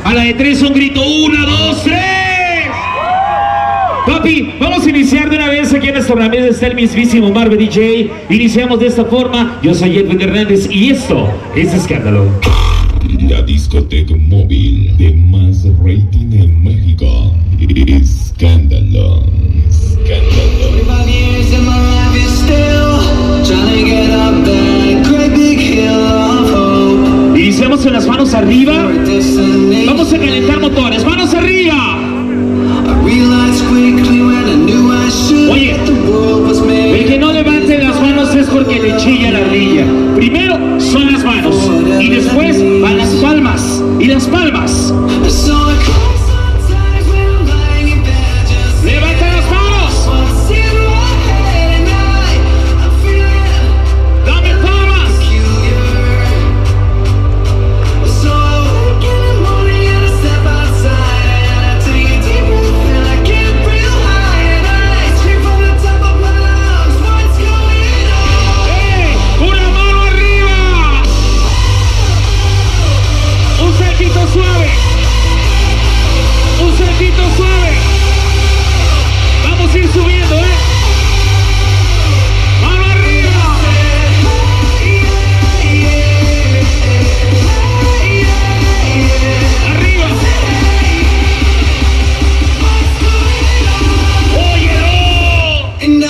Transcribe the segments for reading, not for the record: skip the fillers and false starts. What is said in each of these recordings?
A la de 3 un grito. 1, 2, 3. Papi, vamos a iniciar de una vez aquí en nuestro ramés. Está el mismísimo Marve DJ. Iniciamos de esta forma. Yo soy Edwin Hernández y esto es Escándalo. La discoteca móvil de más rating en México. Escándalo. Iniciamos con las manos arriba. Vamos a calentar motores. ¡Manos arriba! Oye, el que no levante las manos es porque le chilla la ardilla. Primero son las manos y después van las palmas y las palmas. ¡Levanta las manos! ¡Dame palmas! ¡Hey! ¡Una mano arriba! ¡Un saltito suave! ¡Un saltito suave! Vamos a ir subiendo, ¿eh? ¡Mano arriba! ¡Arriba! ¡Óyelo!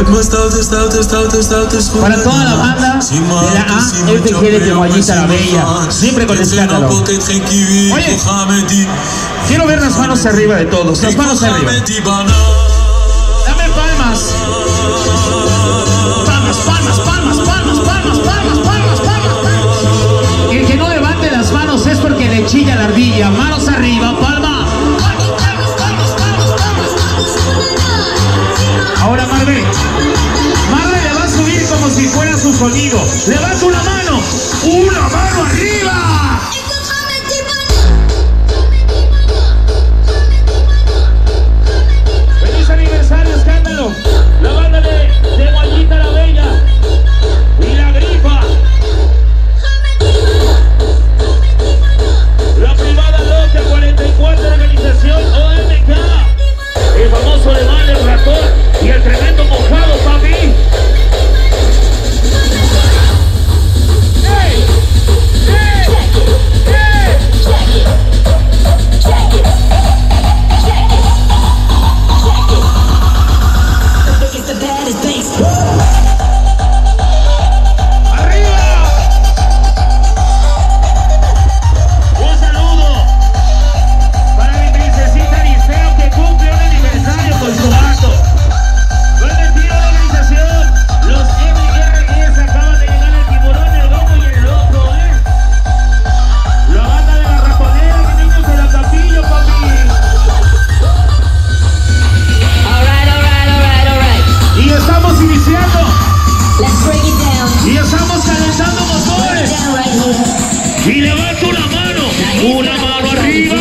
Para toda la banda de la AFG de Temoallita la Bella, siempre con escándalo. Oye, quiero ver las manos arriba de todos, las manos arriba. Dame palmas. Palmas, palmas, palmas, palmas, palmas, palmas, palmas, palmas. El que no levante las manos es porque le chilla la ardilla. Manos arriba, palma. Ahora Marvel le va a subir como si fuera su sonido. Levanta una mano arriba. Feliz aniversario, escándalo. La banda de Temoallita la Bella y la Grifa. La privada Logia 44 de la organización OMK. El famoso alemán, el ratón y el tremendo mojado, papi. ¡Hey! ¡Hey! ¡Hey! ¡Arriba! Un saludo para mi princesita Liceo que cumple un aniversario con su gato. Buen vestido de organización. Los MRS acaban de llegar el tiburón, el lobo y el loco, La banda de la ratonera que tenemos en la capilla, papi. Y estamos iniciando. Y estamos calentando motores. Y levanto una mano arriba.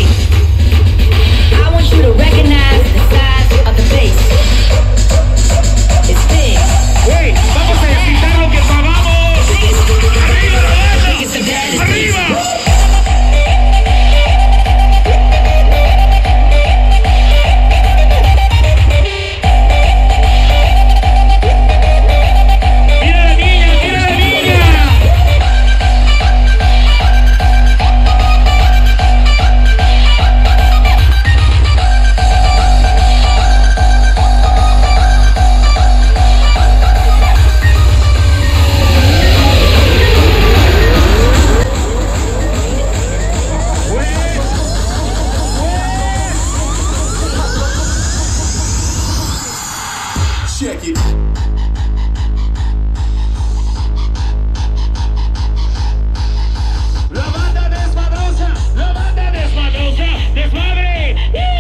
I want you to recognize the size of the bass. It's big. Hey, vamos a quitar lo que pagamos. Arriba la banda. Arriba. Mira la niña, mira la niña. Check it. La banda desmadrosa, desmadre,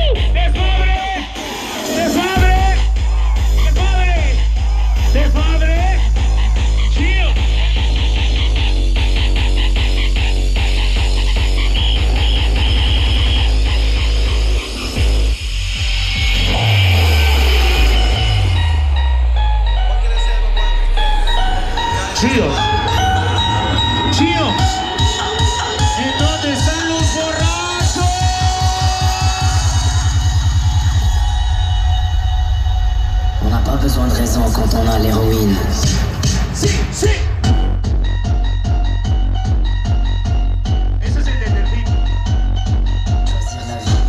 desmadre, chill. Chío, ¿en dónde están los borrachos? On n'a pas besoin de raison quand on a l'héroïne. Sí, sí. Ese es el de Delfín. Choisir la vie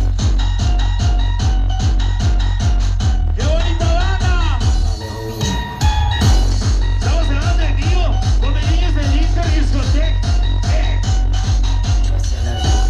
¡Qué bonita banda! par l'héroïne. Estamos hablando en vivo con los niños del Inter Discoteque. Choisir la vie.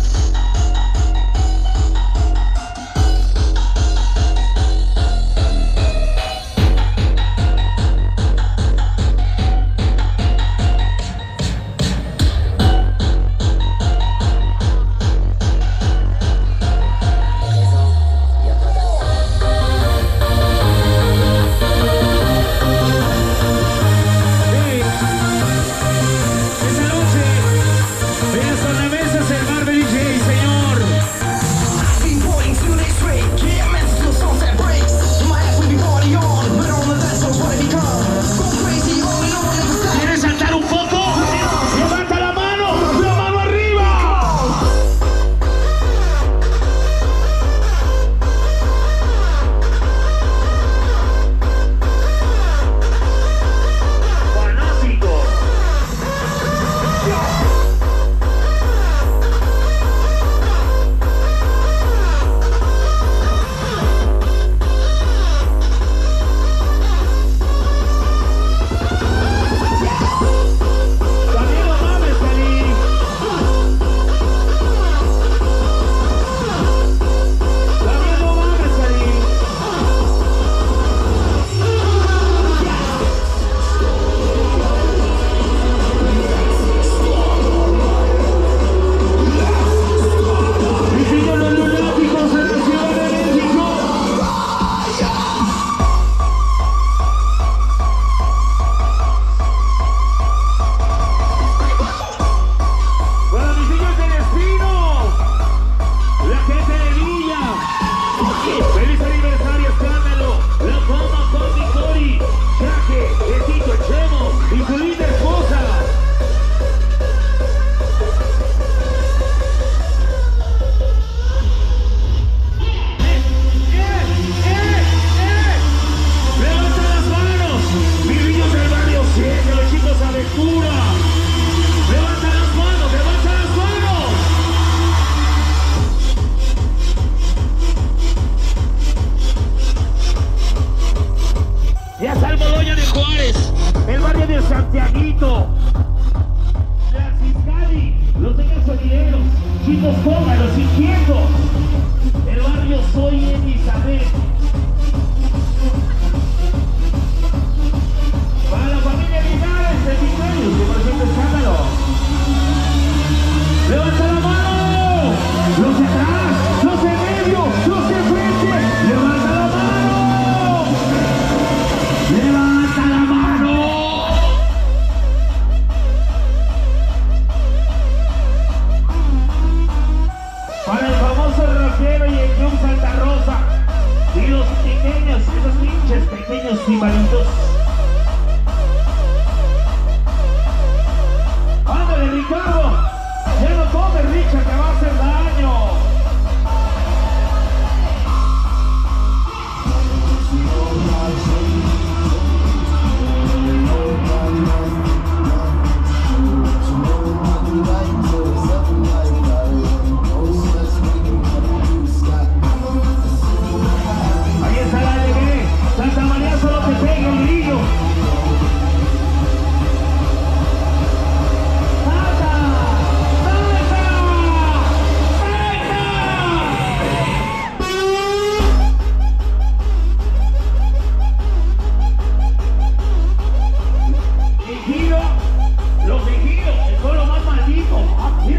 chicos, pónganlos inquietos. El barrio Soy Elizabeth. Para la familia Linares de Victorius, que por ejemplo escándalo. ¡Levanta la mano! ¡Los de atrás! ¡Los de medio! ¡Los de frente! ¡Levanta la mano! ¡Levanta la mano! Para el famoso rockero y el Club Santa Rosa y los pequeños, esos pinches pequeños timalitos. ¡Ándale, Ricardo! ¡Ya no tomes, Richard, te va a hacer daño! Ahí está la alegría. Santa María solo te pega el grillo. Los de Giro, el pueblo más maldito. Aquí.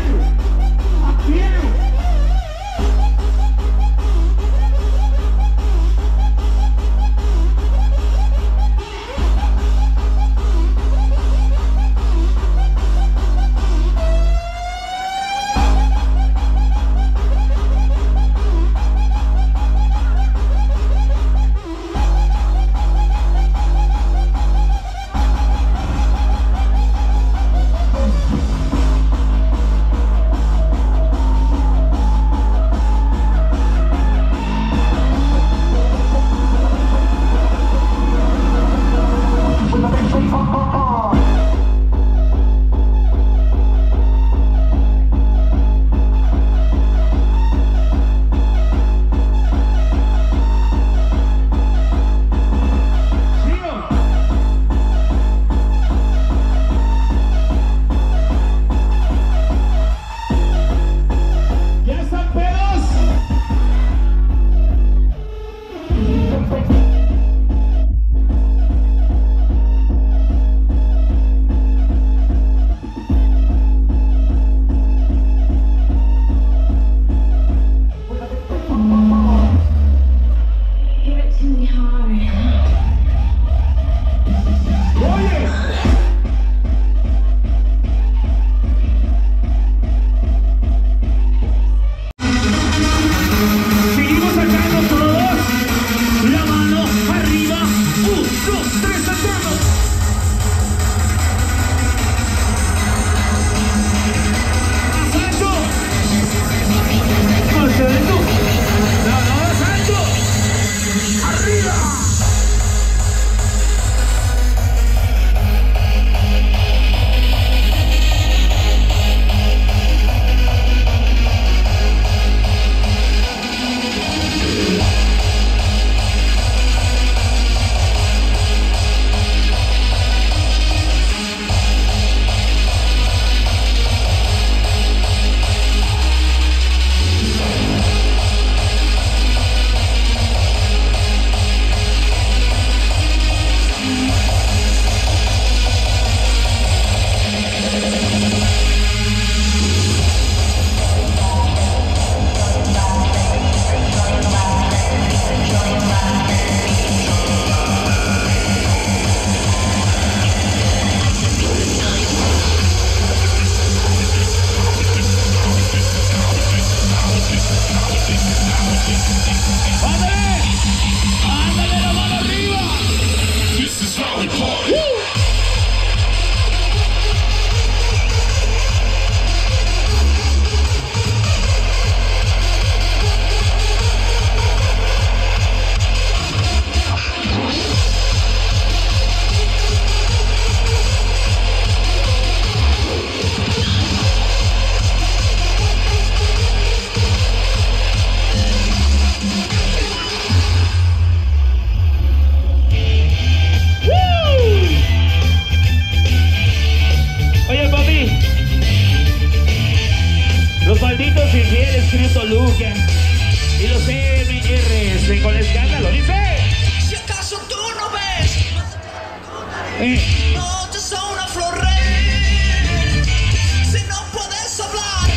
noches son una flor rey. Si no puedes hablar,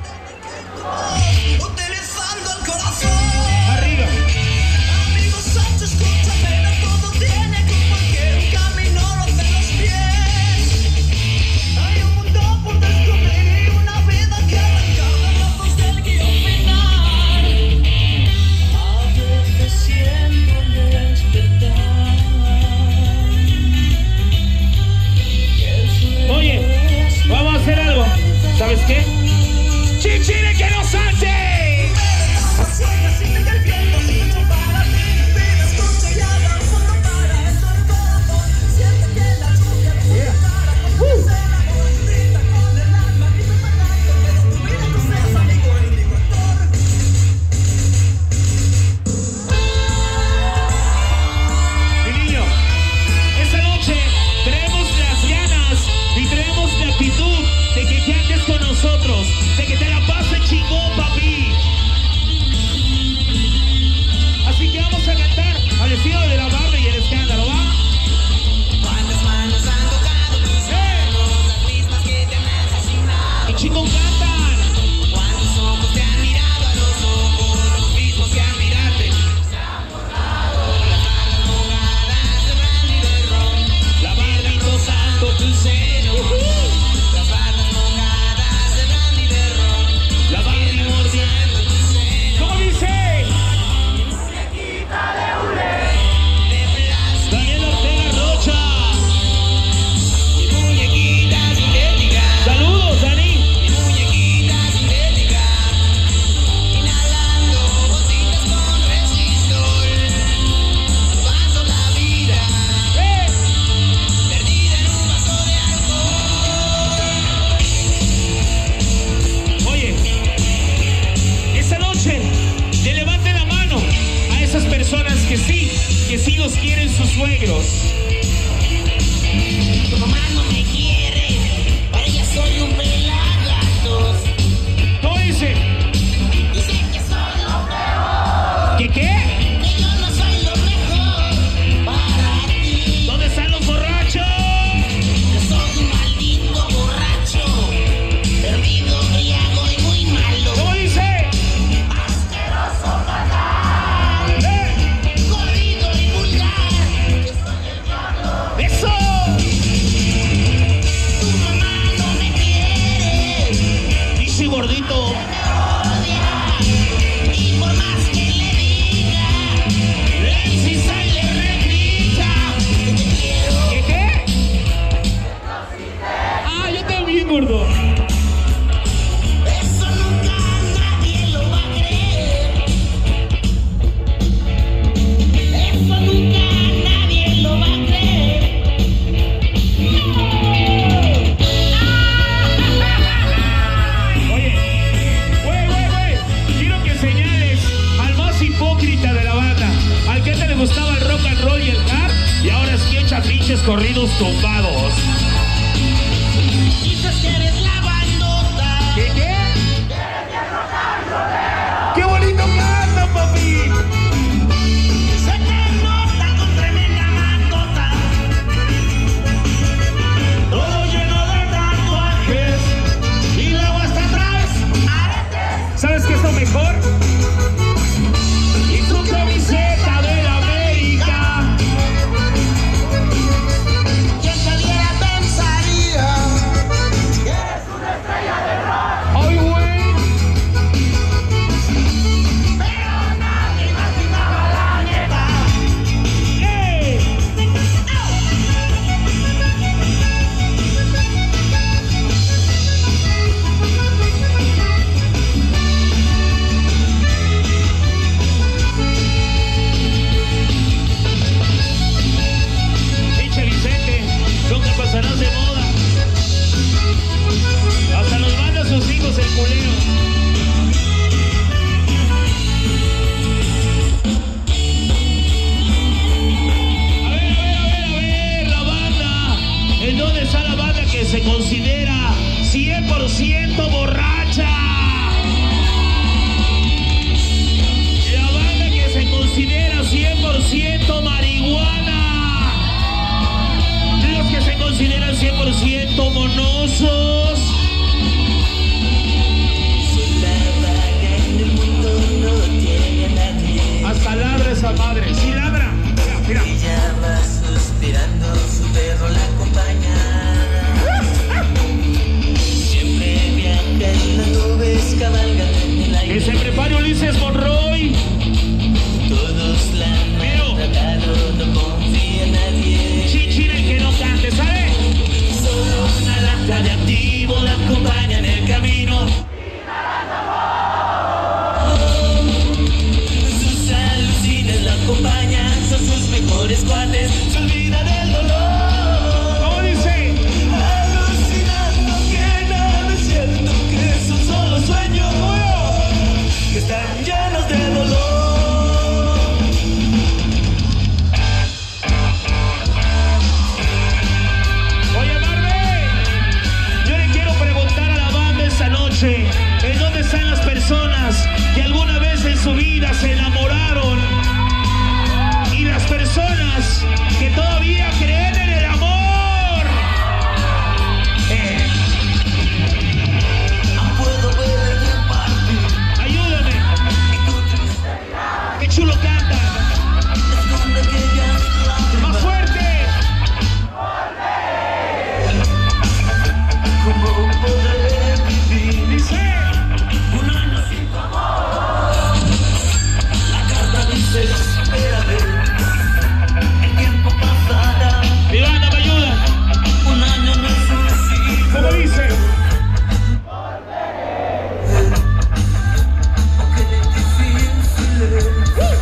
utilizando el corazón. Arriba. Amigos, Sánchez, escúchame, no todo tiene como que un camino lo hacen los pies. Hay un mundo por descubrir y una vida que arrancar de brazos del guión final. A veces siento el despertar. Oye, vamos a hacer algo. ¿Sabes qué? ¡Chichile que no salte! Mi niño, esta noche traemos las ganas y traemos la actitud de que te andes con nosotros, de que te la pases chingón, papi. Así que vamos a cantar al estilo de la barra y el escándalo, ¿va? ¿Cuántas manos han tocado tus manos? Las mismas que te han asesinado. ¡Qué chingón cantan! ¿Cuántos ojos te han mirado a los ojos? Los mismos que han mirarte. Se han borrado las barras mojadas de brandy y de ron. La barra Rozando tu seno. Las barras mojadas de brandy y de ron. La barra mordiendo. Tu seno. ¿Cómo dice? De plástico. Daniel Ortega Rocha. Muñequita sintética. Saludos, Dani. Muñequita sintética. Inhalando gotitas con resistor. Paso la vida. Perdida en un vaso de alcohol. Oye, esta noche le levanten la mano a esas personas que sí los quieren sus suegros. Tu mamá no me quiere. Para ella soy un pelagatos. ¿Cómo dice? Dice que soy lo peor. ¿Qué qué? Que yo no soy lo mejor para ti. ¿Dónde están los borrachos? Yo soy un maldito borracho. Perdido, briago y muy malo. ¿Cómo dice? Asqueroso, fatal. Jodido y vulgar. Yo soy el diablo. ¡Eso! Tu mamá no me quiere. Dice gordito. Me odia. Y por más que le diga, si sale regrita. Que te quiero. ¿Qué qué? Ah, yo también, gordo. Eso nunca nadie lo va a creer. Eso nunca nadie lo va a creer. Oye, güey. Quiero que señales al más hipócrita de la banda, al que antes le gustaba el rock and roll y el rap, y ahora es que echa pinches corridos tumbados. Dices que eres la bandota. ¿Qué qué? ¡Qué bonito canta, papi! Se te nota con tremenda mandota. Todo lleno de tatuajes y luego hasta atrás. ¿Sabes qué es lo mejor? Y tu camiseta de la América. Quien te viera pensaría ¡Ay, güey! pero nadie imaginaba la neta. ¡Eh! Pinche Vicente, nunca pasarás de moda. Hasta nos manda a sus hijos el culero. A ver, la banda. ¿En dónde está la banda que se considera 100% borracha? La banda que se considera 100% marihuana.